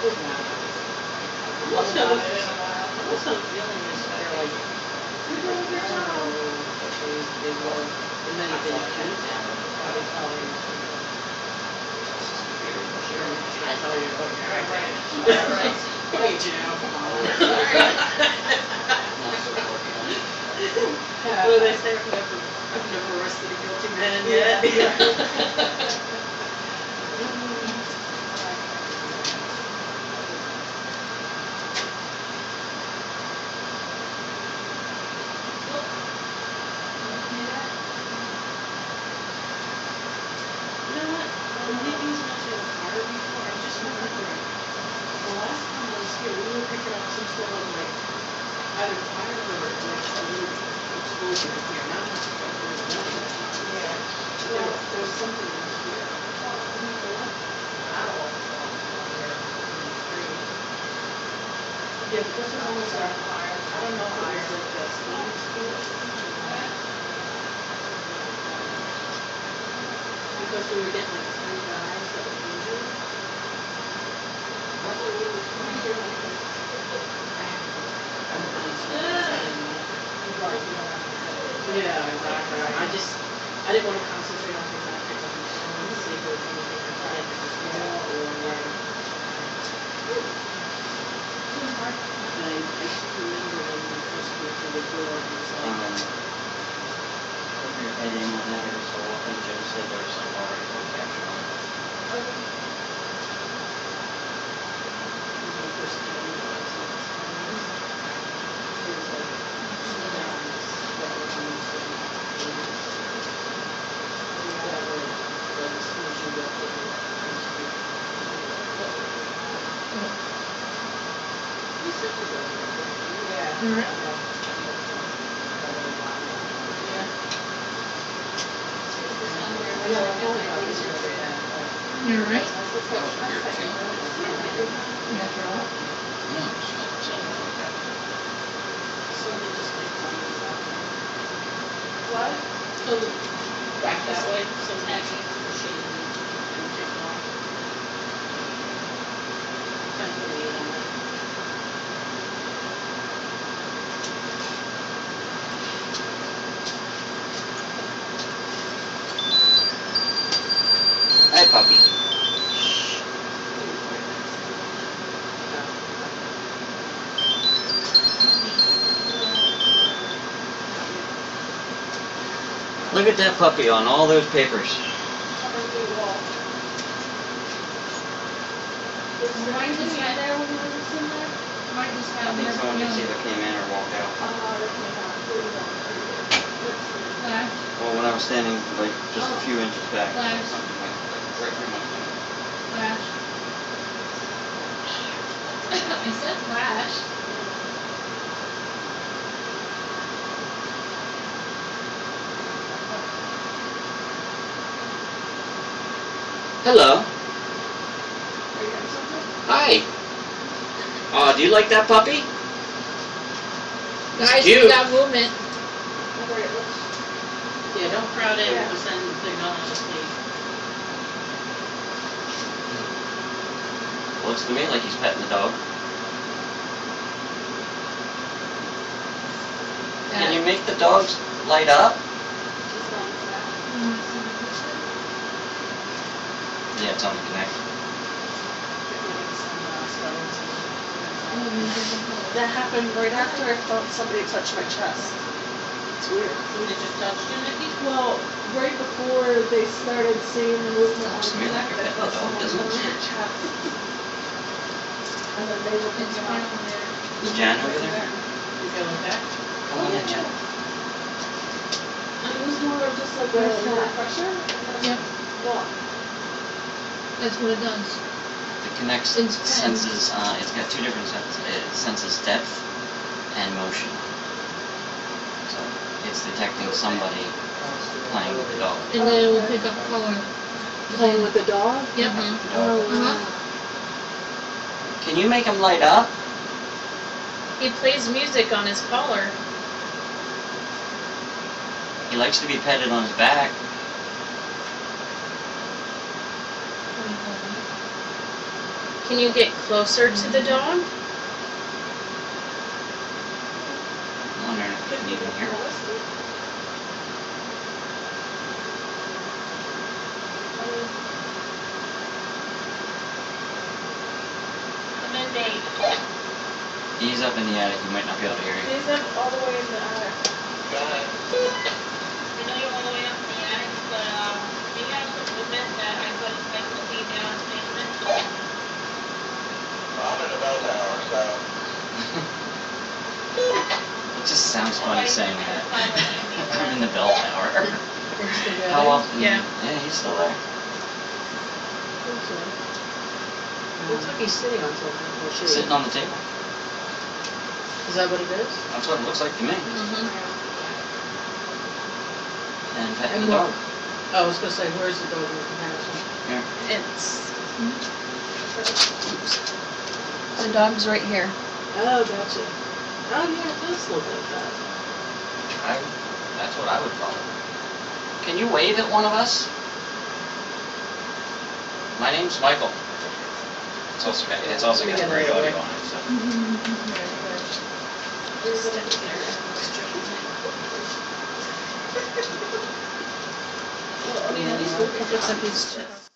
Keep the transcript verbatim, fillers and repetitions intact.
Most of us, most of the feeling is they're like, you're doing your job. They will, and then if they choose now, probably tell you. I tell you about your right. Hey, Jim, come on. What do they say? I've never, I've never arrested a guilty man yet. Yeah. Either fire or like a little explosion in here. Not much of it. There's nothing. Yeah. There, there's something in here. Ow. Yeah, but this is almost our fire. I don't know if it's like a steam explosion. Because we were getting like three guys that were injured. Yeah, exactly. I just, I didn't want to concentrate on things I picked up and just wanted to see if there was anything I thought I could just do or like. And I, I just remember when we first went to the door and it's like. Um, put your head in on that every so often. Jim said there's some already for capture on it. Okay. When we first came in, it was like, it was like, You're right. No, something like that. What? So back that way, so natural machine and take off. Kind of put it on that. Hi, puppy. Look at that puppy on all those papers. Mine just got there when we were in there. Mine just got I think there. someone just either came in or walked out. Flash. Well, when I was standing like just a few inches back. Flash. Something like right through my phone. Flash. I said flash. Hello. Hi. Oh, do you like that puppy? Guys, cute. we got movement. Yeah, don't crowd in because then they're gonna just leave. Looks to me like he's petting the dog. Can you make the dogs light up? Yeah, it's on the connect. That happened right after I felt somebody touch my chest. It's weird. Did you touch you, Nikki? Well, right before they started seeing the movement on Looks to the me like connect, you're I petting the felt dog, someone doesn't touch it? my chest. And then they were It's picking fine up. from there. Is Jan over there? You feeling okay? Come on in, Jan. It was more of just like a little pressure. Yep. Well, That's what it does. The Kinect It's ten. senses, uh, it's got two different senses. It senses depth and motion. So it's detecting somebody playing with the dog. And then it will pick up color. playing with the dog. Yep. Oh, wow. Uh-huh. Can you make him light up? He plays music on his collar. He likes to be petted on his back. Can you get closer to the dog? I'm wondering if you can even hear it. And then they, He's up in the attic, you might not be able to hear you. He's up all the way in the attic. I know you're all the way up in the attic, but, um, we have some movement that I could, I could see down in the basement. I'm in the bell tower, so. It just sounds funny saying that. that. I'm in the bell tower. It's the How guy. often? Yeah. Yeah, he's still there. Looks like he's sitting on something, or she. Sitting on the table. Is that what it is? That's what it looks like to me. Mm-hmm. And petting And the what? dog. Oh, I was gonna say, where's the dog in the comparison? Here. It's... The dog's right here. Oh, gotcha. Oh, yeah, it does look like that. I, that's what I would call it. Can you wave at one of us? My name's Michael. It's also got, it's also got great audio on it, so. Well, I mean, at least look, it looks like he's